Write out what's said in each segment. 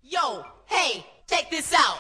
Yo, hey, check this out.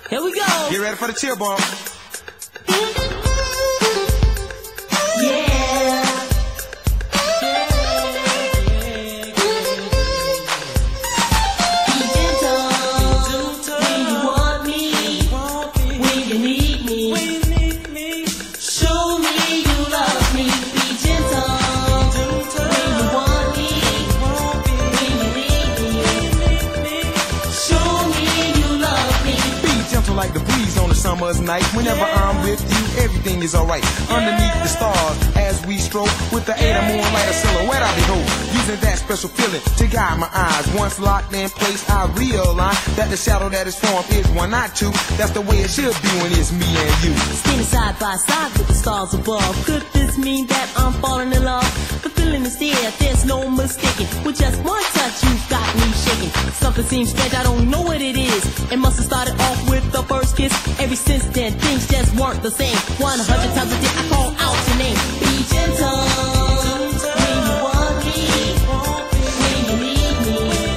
Here we go. Get ready for the chill bump. Yeah. Be gentle when you want me, when you need me. Show me you love me. Be gentle when you want me, when you need me. Show me you love me. Be gentle like the breeze on a summer's night. Whenever I'm with you, everything is alright. Underneath the stars, as we stroke with the aid of moonlight, a silhouette I behold. Using that special feeling to guide my eyes. Once locked in place, I realize that the shadow that is formed is one, not two. That's the way it should be when it's me and you. Standing side by side with the stars above. Could this mean that I'm falling in love? The feeling is there, there's no mistaking. With just one touch, you got me shaking. Something seems strange, I don't know what it is. It must have started off with the first kiss. Ever since then, things just weren't the same. 100 times a day, I call out your name. Be gentle when you want me, when you need me.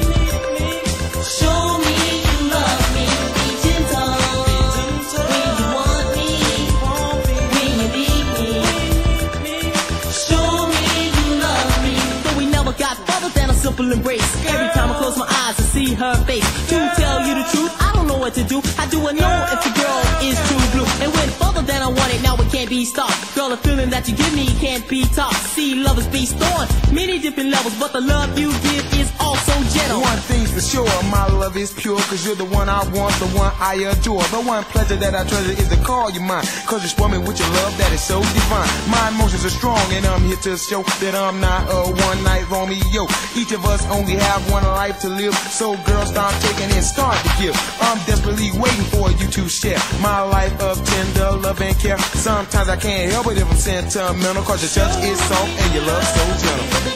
Show me you love me. Be gentle when you want me, when you need me. Show me you love me. But we never got further than a simple embrace. Every time I close my eyes to see her face. To tell you the truth, I don't know what to do. How do I know if the girl is true blue? And went further than I wanted, now it can't be stopped. Girl, the feeling that you give me can't be topped. See, love is based on many different levels, but the love you give is also gentle. One thing's for sure, my love is pure, cause you're the one I want, the one I adore. The one pleasure that I treasure is to call you mine, cause you spoil me with your love that is so divine. My emotions are strong and I'm here to show that I'm not a one-night Romeo. Each of us only have one life to live, so girl, start taking and start to give. I'm desperately waiting for you to share my life of tender love and care. Sometimes I can't help it if I'm sentimental, cause your touch is soft and your love so gentle.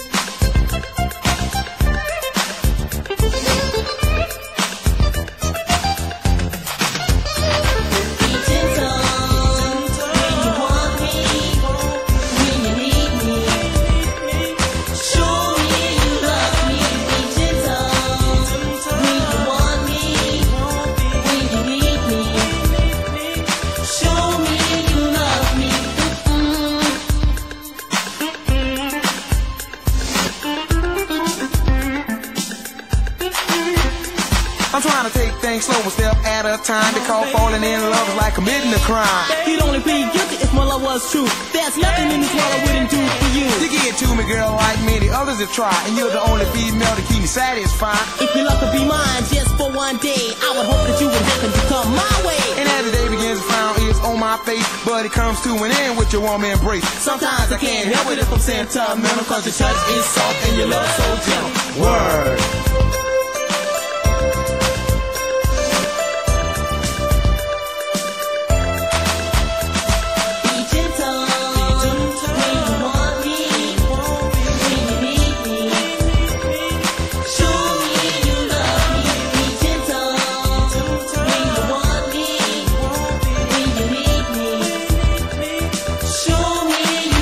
I'm trying to take things slow, a step at a time. They call falling in love is like committing a crime. You'd only be guilty if my love was true. There's nothing in this world I wouldn't do for you. You get to me, girl, like many others have tried, and you're the only female to keep me satisfied. If your love could be mine just for one day, I would hope that you would happen to come my way. And as the day begins, a frown is on my face, but it comes to an end with your warm embrace. Sometimes I can't help it if I'm sentimental, cause your touch is soft and your love so gentle. Word.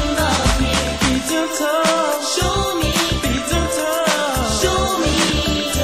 Show me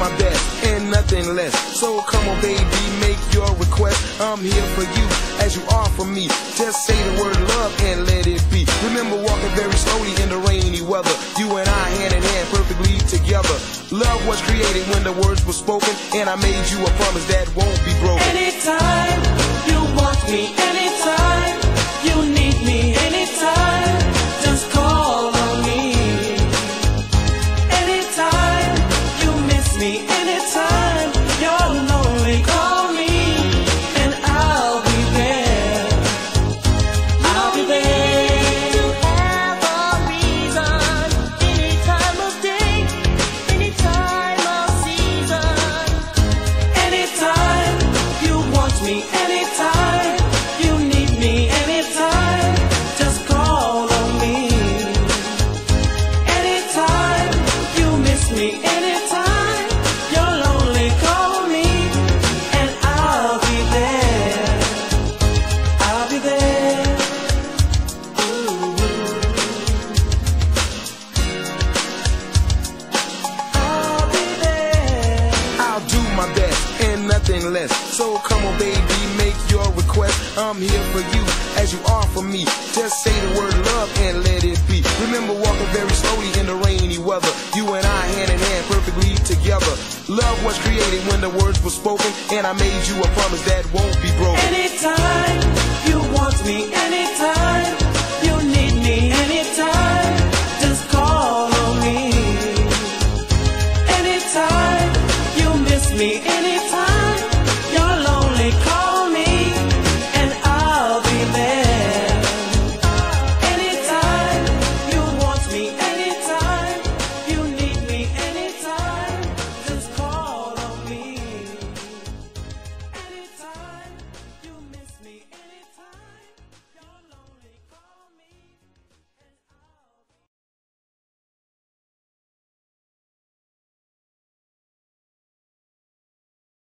my best and nothing less. So come on, baby, make your request. I'm here for you as you are for me. Just say the word love and let it be. Remember walking very slowly in the rainy weather. You and I hand in hand perfectly together. Love was created when the words were spoken, and I made you a promise that won't be broken. Anytime you want me, anytime you need me, anytime, just call on me. Anytime you miss me, anytime you're lonely, call me and I'll be there. I'll be there. To have a reason, any time of day, any time of season. Anytime you want me, anytime you need me, anytime, just call on me. Anytime you miss me, anytime you're lonely, call me and I'll be there. I'll be there. Ooh. I'll be there. I'll do my best and nothing less. So come on, baby, make your request. I'm here for you as you are for me. Just say the word love and let it be. Remember walking very slowly in the rainy weather. You and I hand in hand perfectly together. Love was created when the words were spoken, and I made you a promise that won't be broken. Anytime you want me, anytime